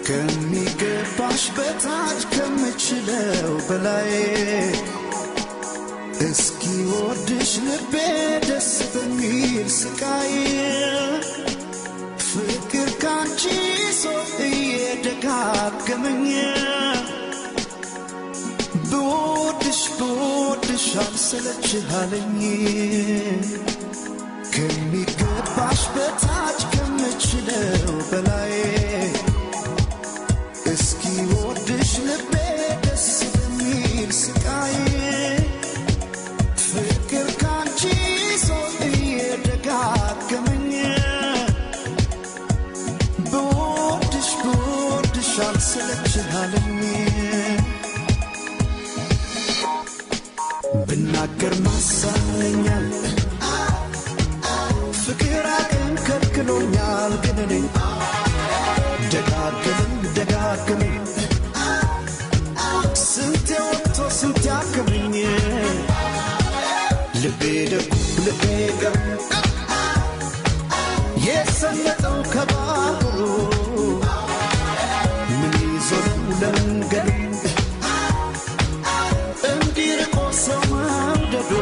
ከሚገባሽ በታች ከምችለው በላይ እስኪ ወድሽ ልቤ ደስ በሚል ስቃይ ፍቅር ካንቺ ሰው እየደጋገመኝ ብወድሽ አልሰለችሃለኝ ከሚገባሽ በታች ከምችለው በላይ እስኪ ወድሽ ልቤ ደስ በሚል ስቃይ ፍቅር ካንቺ ሰው እየደጋገመኝ ብወድሽ አልሰለችሃለኝ ብናገር ማሳለኛል ፍቅር አቅም ከልክሎኛል ግን እኔ ደጋግመኝ ስንቴ ወጥቶ ስንቴ አከመኝ ልቤ ደጉ ልቤ ገብ የሰመጠው ከባህሩ ምን ይዞ ለመንገዱ እንዲርቆ ሰው መውደዱ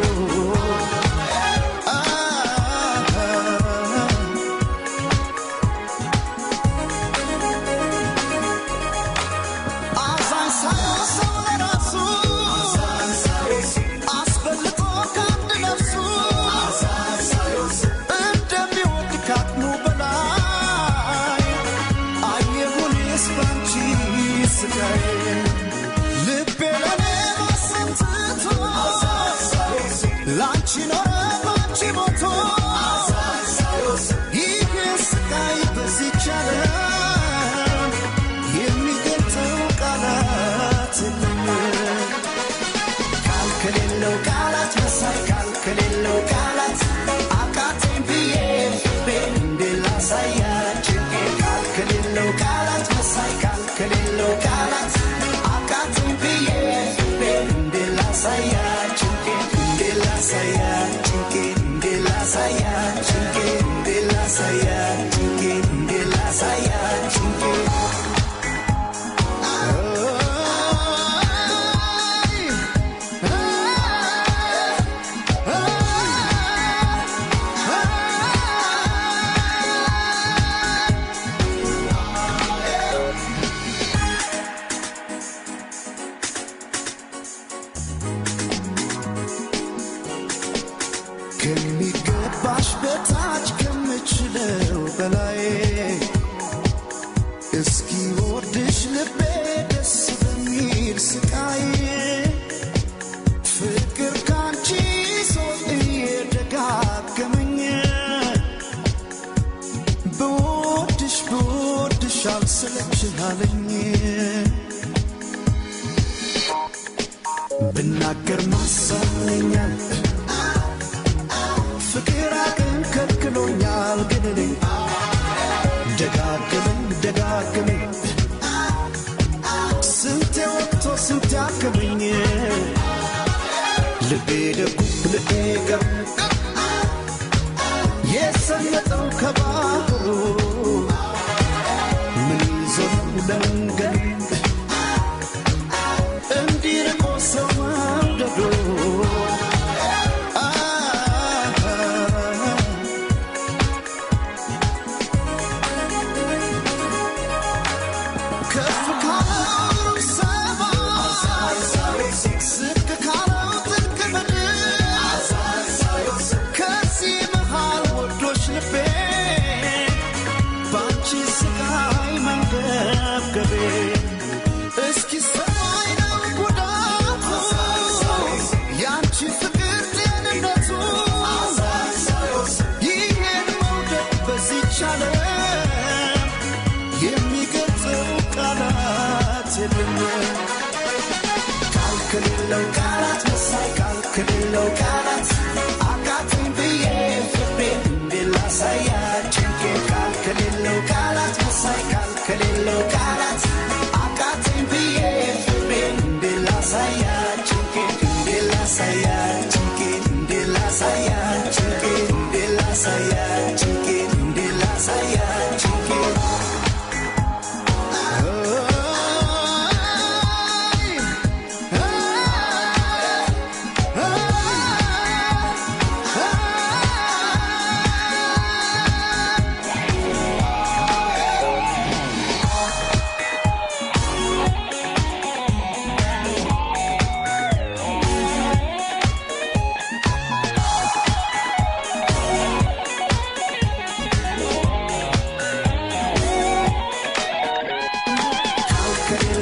ከሚገባሽ በታች ከምችለው በላይ እስኪ ወድሽ ልቤ ደስ በሚል ስቃይ ፍቅር ካንቺ ሰው እየደጋገመኝ ብወድሽ አልሰለችሃለኝ ብናገር ማሳለኛል ፍቅር አቅም ከልክሎኛል ግን እኔ ደጋግመኝ ስንቴ ወጥቶ ስንቴ አከመኝ ልቤ ደጉ ልቤ ገብ የሰመጠው ከባህሩ ምን ይዞ ለመንገዱ እንዲርቆ ሰው መውደዱ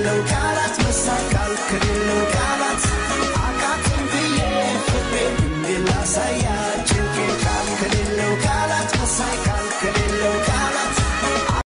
ነው ቃል